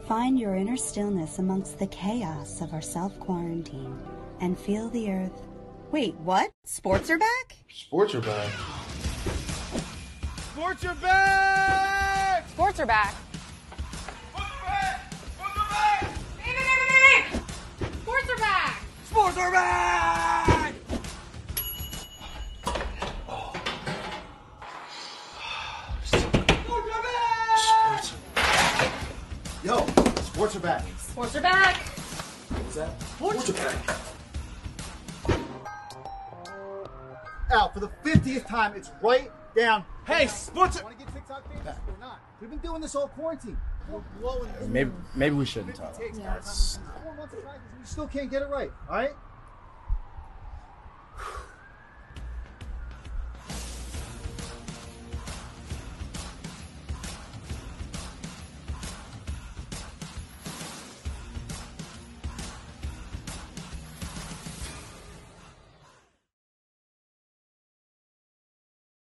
Find your inner stillness amongst the chaos of our self-quarantine and feel the earth. Wait, what? Sports are back? Sports are back. Sports are back! Sports are back. Sports are back! Sports are back! Sports are back! Yo, sports are back. Sports are back. What's that? Sports are back. Al, for the 50th time, it's right down. Hey, sports are... Want to get TikTok famous or not? We've been doing this all quarantine. We're blowing this. Maybe we shouldn't talk. 4 months of practice, and you still can't get it right, all right?